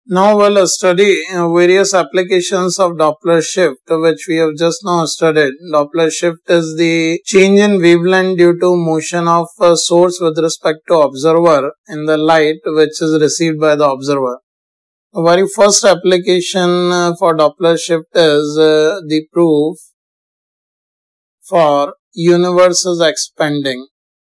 Now we'll study various applications of Doppler shift, which we have just now studied. Doppler shift is the change in wavelength due to motion of a source with respect to observer in the light which is received by the observer. The very first application for Doppler shift is the proof for universe is expanding.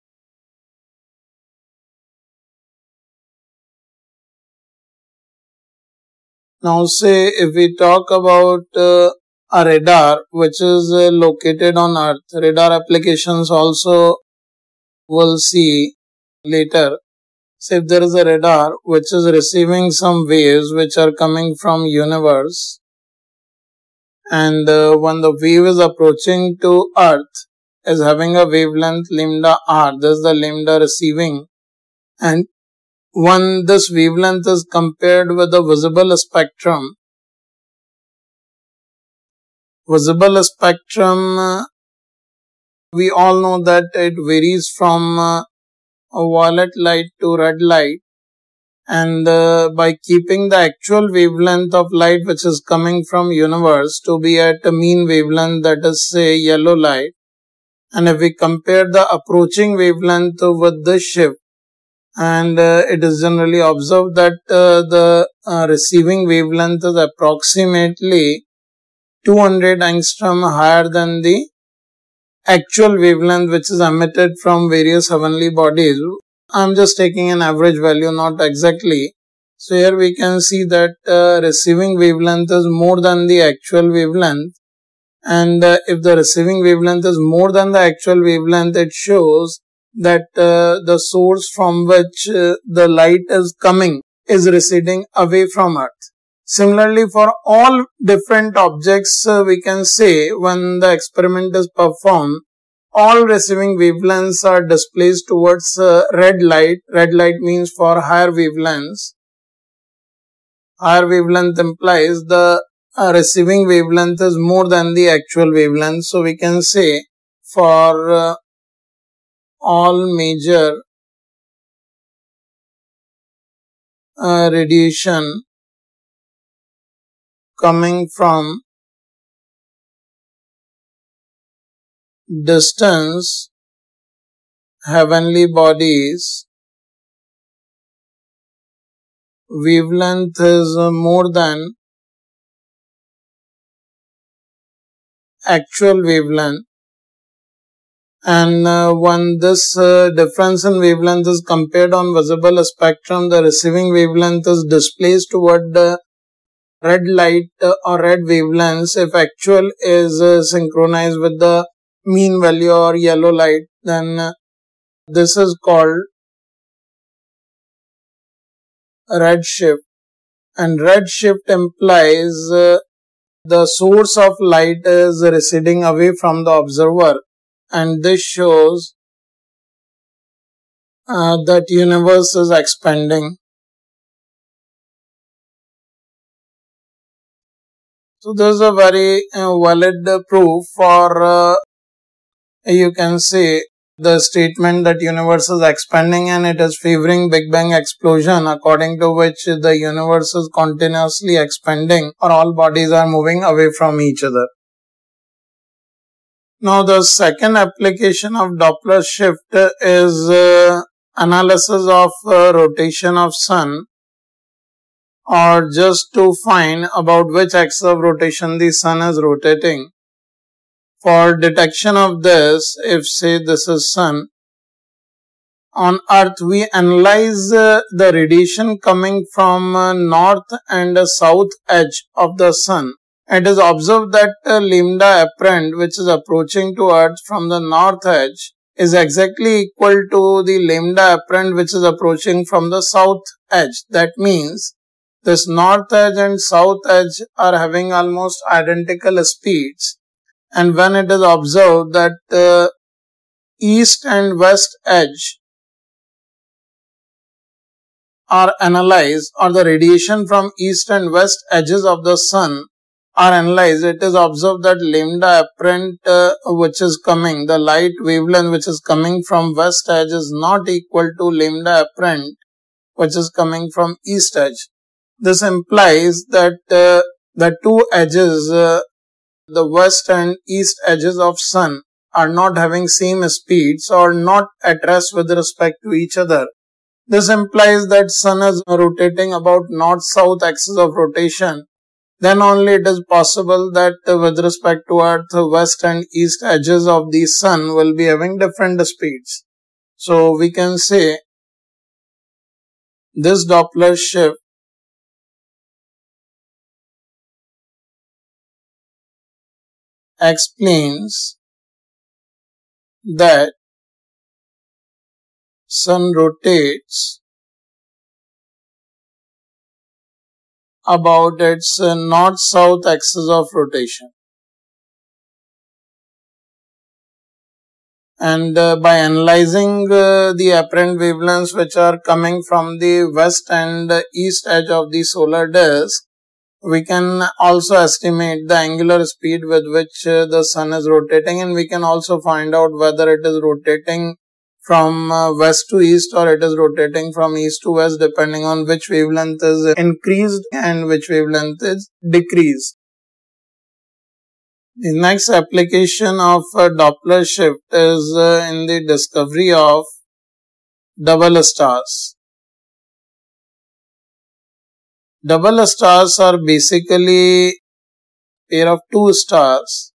Now say if we talk about a radar which is located on Earth, radar applications also we'll see later. So if there is a radar which is receiving some waves which are coming from universe, and when the wave is approaching to Earth is having a wavelength lambda r, this is the lambda receiving, and when this wavelength is compared with the visible spectrum, we all know that it varies from a violet light to red light, and by keeping the actual wavelength of light which is coming from universe to be at a mean wavelength, that is say yellow light, and if we compare the approaching wavelength with this shift, and it is generally observed that the receiving wavelength is approximately 200 angstrom higher than the actual wavelength which is emitted from various heavenly bodies. I am just taking an average value, not exactly. So here we can see that receiving wavelength is more than the actual wavelength, and if the receiving wavelength is more than the actual wavelength, it shows that the source from which the light is coming is receding away from Earth. Similarly, for all different objects, we can say when the experiment is performed, all receiving wavelengths are displaced towards red light. Red light means for higher wavelengths. Higher wavelength implies the receiving wavelength is more than the actual wavelength. So we can say for all major radiation coming from distance heavenly bodies, wavelength is more than actual wavelength. And when this difference in wavelength is compared on visible spectrum, the receiving wavelength is displaced toward the red light or red wavelengths. If actual is synchronized with the mean value or yellow light, then this is called redshift. And redshift implies the source of light is receding away from the observer. And this shows that universe is expanding. So this is a very valid proof for you can say the statement that universe is expanding and it is favoring Big Bang explosion, according to which the universe is continuously expanding or all bodies are moving away from each other. Now the second application of Doppler shift is analysis of rotation of sun, or just to find about which axis of rotation the sun is rotating. For detection of this, if say this is sun, on Earth we analyze the radiation coming from north and south edge of the sun. It is observed that lambda apparent which is approaching to Earth from the north edge is exactly equal to the lambda apparent which is approaching from the south edge. That means this north edge and south edge are having almost identical speeds. And when it is observed that east and west edge are analyzed, or the radiation from east and west edges of the sun are analyzed, it is observed that lambda apparent which is coming, the light wavelength which is coming from west edge is not equal to lambda apparent which is coming from east edge. This implies that the two edges, the west and east edges of sun, are not having same speeds or not at rest with respect to each other. This implies that sun is rotating about north-south axis of rotation. Then only it is possible that with respect to earth, west and east edges of the sun will be having different speeds. So we can say this Doppler shift explains that sun rotates about its north-south axis of rotation. And by analyzing the apparent wavelengths which are coming from the west and east edge of the solar disk, we can also estimate the angular speed with which the sun is rotating, and we can also find out whether it is rotating from west to east or it is rotating from east to west, depending on which wavelength is increased and which wavelength is decreased. The next application of Doppler shift is in the discovery of double stars. Double stars are basically a pair of two stars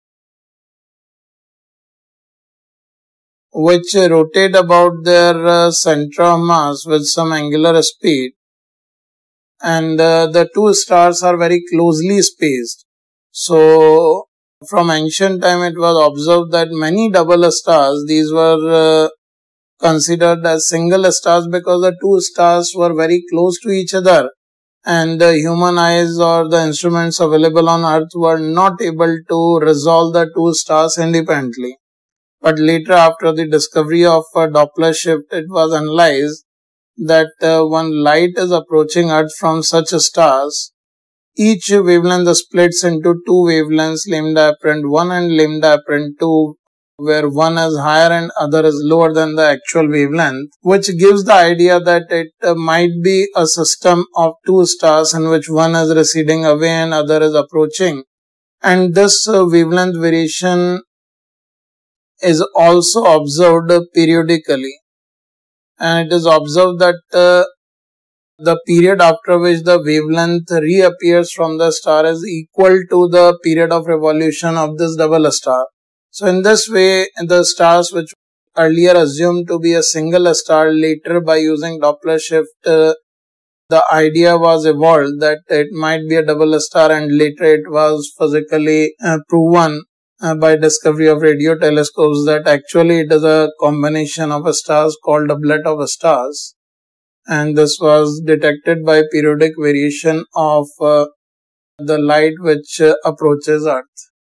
which rotate about their center of mass with some angular speed, and the two stars are very closely spaced. So from ancient time it was observed that many double stars, these were considered as single stars because the two stars were very close to each other, and the human eyes or the instruments available on earth were not able to resolve the two stars independently. But later, after the discovery of Doppler shift, it was analyzed that when light is approaching earth from such stars, each wavelength splits into two wavelengths, lambda apparent 1 and lambda apparent 2, where one is higher and other is lower than the actual wavelength, which gives the idea that it might be a system of two stars in which one is receding away and other is approaching. And this wavelength variation is also observed periodically, and it is observed that the period after which the wavelength reappears from the star is equal to the period of revolution of this double star. So in this way, the stars which earlier assumed to be a single star, later by using Doppler shift, the idea was evolved that it might be a double star, and later it was physically proven by discovery of radio telescopes that actually it is a combination of stars called doublet of stars, and this was detected by periodic variation of the light which approaches Earth.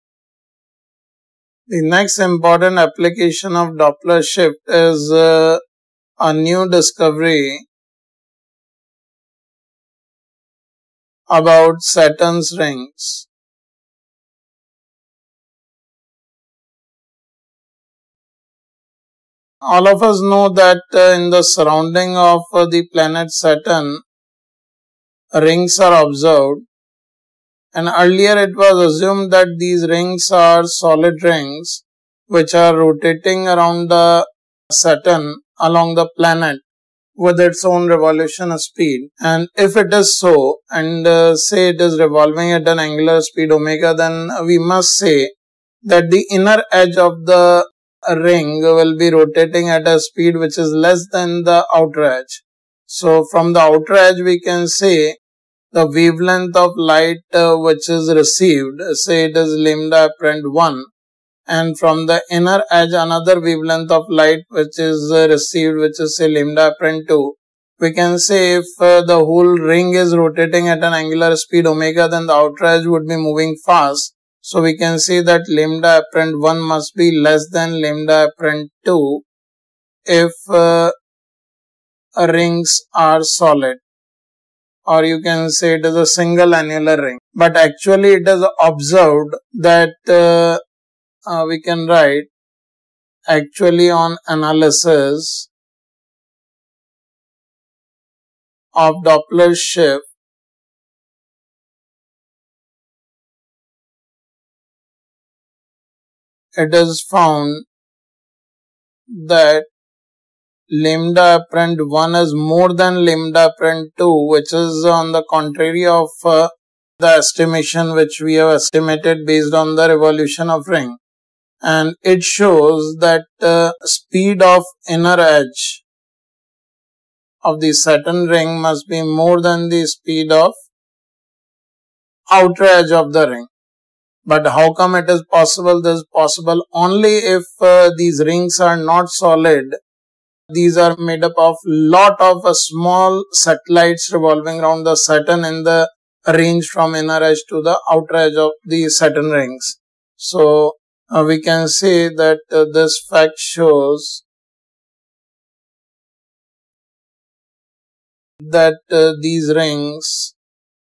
The next important application of Doppler shift is a new discovery about Saturn's rings. All of us know that in the surrounding of the planet Saturn, rings are observed, and earlier it was assumed that these rings are solid rings which are rotating around the Saturn along the planet with its own revolution speed. And if it is so, and say it is revolving at an angular speed omega, then we must say that the inner edge of the ring will be rotating at a speed which is less than the outer edge. So from the outer edge we can say the wavelength of light which is received, say it is lambda apparent 1, and from the inner edge another wavelength of light which is received, which is say lambda apparent 2. We can say if the whole ring is rotating at an angular speed omega, then the outer edge would be moving fast. So we can say that lambda apparent 1 must be less than lambda apparent 2 if rings are solid, or you can say it is a single annular ring. But actually it is observed that we can write actually on analysis of Doppler shift, it is found that lambda apparent 1 is more than lambda apparent 2, which is on the contrary of the estimation which we have estimated based on the revolution of ring. And it shows that speed of inner edge of the Saturn ring must be more than the speed of outer edge of the ring. But how come it is possible? This is possible only if these rings are not solid. These are made up of lot of small satellites revolving around the Saturn in the range from inner edge to the outer edge of the Saturn rings. So we can say that this fact shows that these rings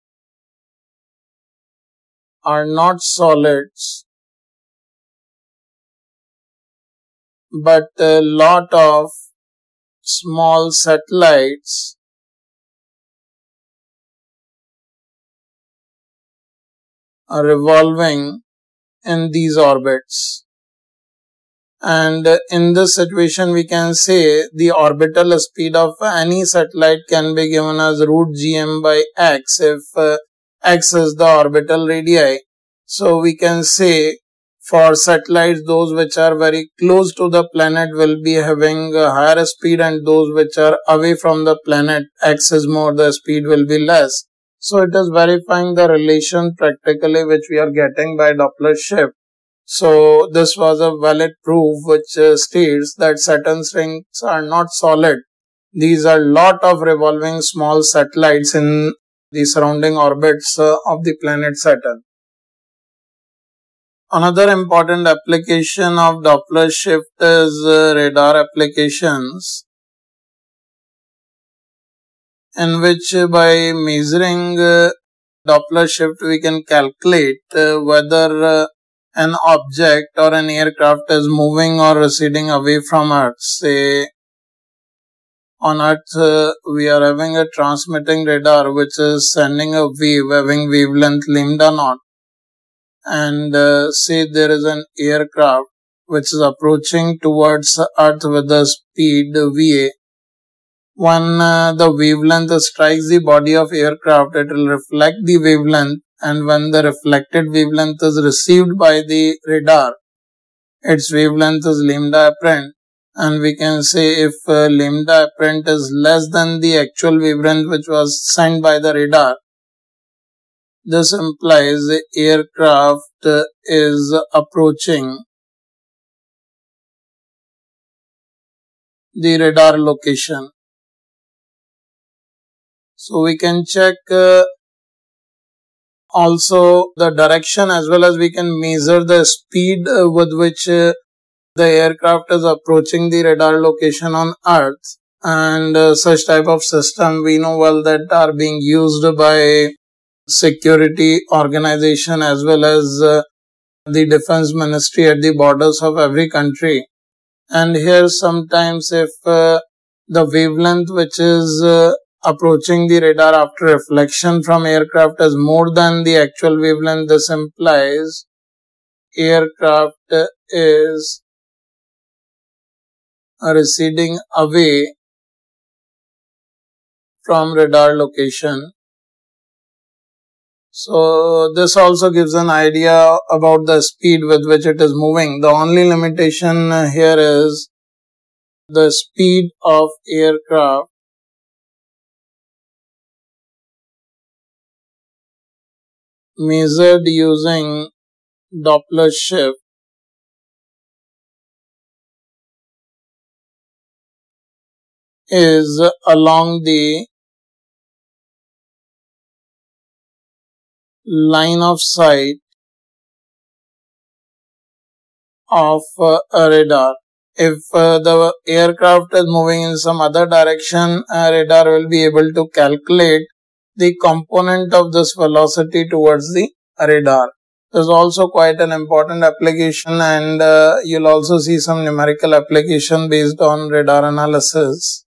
are not solids, but a lot of small satellites are revolving in these orbits. And in this situation, we can say the orbital speed of any satellite can be given as root gm by x if x is the orbital radii. So we can say for satellites, those which are very close to the planet will be having a higher speed, and those which are away from the planet, x is more, the speed will be less. So it is verifying the relation practically which we are getting by Doppler shift. So this was a valid proof which states that Saturn's rings are not solid. These are lot of revolving small satellites in the surrounding orbits of the planet Saturn. Another important application of Doppler shift is radar applications, in which by measuring Doppler shift we can calculate whether an object or an aircraft is moving or receding away from Earth. Say on Earth we are having a transmitting radar which is sending a wave having wavelength lambda naught, and say there is an aircraft which is approaching towards Earth with the speed va. When the wavelength strikes the body of aircraft, it will reflect the wavelength, and when the reflected wavelength is received by the radar, its wavelength is lambda apparent. And we can say if lambda apparent is less than the actual wavelength which was sent by the radar, this implies the aircraft is approaching the radar location. So we can check also the direction, as well as we can measure the speed with which the aircraft is approaching the radar location on Earth. And such type of system we know well that are being used by security organization as well as the defense ministry at the borders of every country. And here sometimes if the wavelength which is approaching the radar after reflection from aircraft is more than the actual wavelength, this implies aircraft is receding away from radar location. So this also gives an idea about the speed with which it is moving. The only limitation here is the speed of aircraft measured using Doppler shift is along the line of sight of a radar. If the aircraft is moving in some other direction, radar will be able to calculate the component of this velocity towards the radar. This is also quite an important application, and you'll also see some numerical application based on radar analysis.